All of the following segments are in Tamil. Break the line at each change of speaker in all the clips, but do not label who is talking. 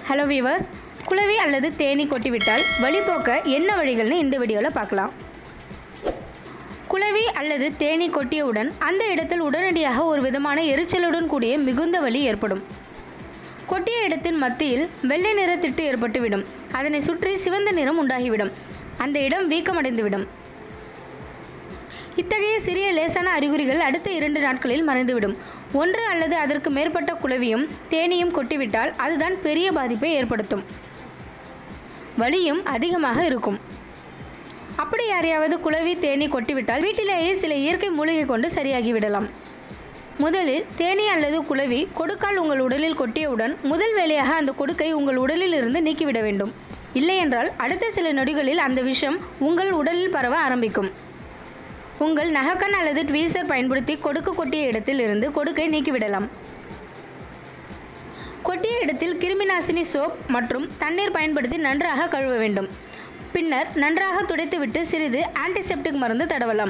ஹலோ வியூவர்ஸ், குளவி அல்லது தேனீ கொட்டிவிட்டால் வலி போக்க என்ன வழிகள்னு இந்த வீடியோவில் பார்க்கலாம். குளவி அல்லது தேனீ கொட்டியவுடன் அந்த இடத்தில் உடனடியாக ஒரு விதமான எரிச்சலுடன் கூடிய மிகுந்த வலி ஏற்படும். கொட்டிய இடத்தின் மத்தியில் வெள்ளை நிற திட்டு ஏற்பட்டுவிடும். அதனை சுற்றி சிவந்த நிறம் உண்டாகிவிடும். அந்த இடம் வீக்கமடைந்துவிடும். இத்தகைய சிறிய லேசான அறிகுறிகள் அடுத்த 2 நாட்களில் மறைந்துவிடும். ஒன்று அல்லது அதற்கு மேற்பட்ட குளவியும் தேனீயும் கொட்டிவிட்டால் அதுதான் பெரிய பாதிப்பை ஏற்படுத்தும். வலியும் அதிகமாக இருக்கும். அப்படி யாரையாவது குளவி தேனீ கொட்டிவிட்டால் வீட்டிலேயே சில இயற்கை மூலிகை கொண்டு சரியாகிவிடலாம். முதலில் தேனீ அல்லது குளவி கொடுக்கால் உங்கள் உடலில் கொட்டியவுடன் முதல் வேலையாக அந்த கொடுக்கை உங்கள் உடலில் இருந்து நீக்கிவிட வேண்டும். இல்லையென்றால் அடுத்த சில நொடிகளில் அந்த விஷம் உங்கள் உடலில் பரவ ஆரம்பிக்கும். உங்கள் நகக்கண் அல்லது ட்வீசர் பயன்படுத்தி கொடுக்கு கொட்டிய இடத்தில் இருந்து கொடுக்கை நீக்கிவிடலாம். கொட்டிய இடத்தில் கிருமிநாசினி சோப் மற்றும் தண்ணீர் பயன்படுத்தி நன்றாக கழுவ வேண்டும். பின்னர் நன்றாக துடைத்துவிட்டு சிறிது ஆன்டிசெப்டிக் மருந்து தடவலாம்.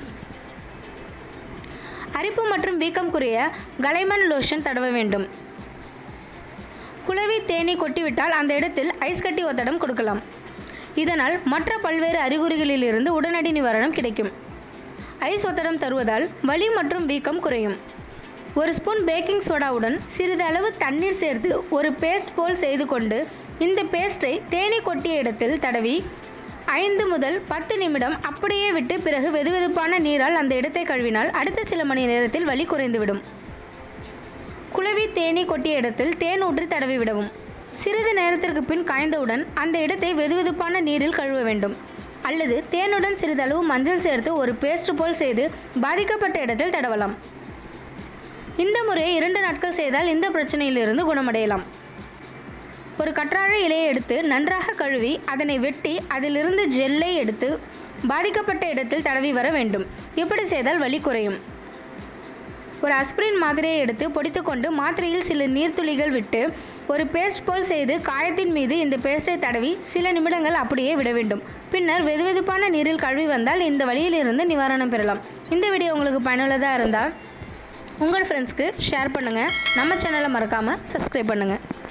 அரிப்பு மற்றும் வீக்கம் குறைய கலைமன் லோஷன் தடவ வேண்டும். குளவி தேனீ கொட்டிவிட்டால் அந்த இடத்தில் ஐஸ் கட்டி ஒத்தடம் கொடுக்கலாம். இதனால் மற்ற பல்வேறு அறிகுறிகளிலிருந்து உடனடி நிவாரணம் கிடைக்கும். ஐஸ் ஒத்தடம் தருவதால் வலி மற்றும் வீக்கம் குறையும். ஒரு ஸ்பூன் பேக்கிங் சோடாவுடன் சிறிது அளவு தண்ணீர் சேர்த்து ஒரு பேஸ்ட் போல் செய்து கொண்டு இந்த பேஸ்ட்டை தேனீ கொட்டிய இடத்தில் தடவி 5 முதல் 10 நிமிடம் அப்படியே விட்டு பிறகு வெதுவெதுப்பான நீரால் அந்த இடத்தை கழுவினால் அடுத்த சில மணி நேரத்தில் வலி குறைந்துவிடும். குளவி தேனீ கொட்டிய இடத்தில் தேன் ஊற்றி தடவி விடவும். சிறிது நேரத்திற்கு பின் காய்ந்தவுடன் அந்த இடத்தை வெதுவெதுப்பான நீரில் கழுவ வேண்டும். அல்லது தேனுடன் சிறிதளவு மஞ்சள் சேர்த்து ஒரு பேஸ்ட் போல் செய்து பாதிக்கப்பட்ட இடத்தில் தடவலாம். இந்த முறையை 2 நாட்கள் செய்தால் இந்த பிரச்சனையிலிருந்து குணமடையலாம். ஒரு கற்றாழை இலையை எடுத்து நன்றாக கழுவி அதனை வெட்டி அதிலிருந்து ஜெல்லை எடுத்து பாதிக்கப்பட்ட இடத்தில் தடவி வர வேண்டும். இப்படி செய்தால் வலி குறையும். ஒரு அஸ்பிரின் மாத்திரையை எடுத்து பொடித்துக்கொண்டு மாத்திரையில் சில நீர்த்துளிகள் விட்டு ஒரு பேஸ்ட் போல் செய்து காயத்தின் மீது இந்த பேஸ்ட்டை தடவி சில நிமிடங்கள் அப்படியே விட வேண்டும். பின்னர் வெதுவெதுப்பான நீரில் கழுவி வந்தால் இந்த வலியிலிருந்து நிவாரணம் பெறலாம். இந்த வீடியோ உங்களுக்கு பயனுள்ளதாக இருந்தால் உங்கள் ஃப்ரெண்ட்ஸ்க்கு ஷேர் பண்ணுங்கள். நம்ம சேனலை மறக்காமல் சப்ஸ்கிரைப் பண்ணுங்கள்.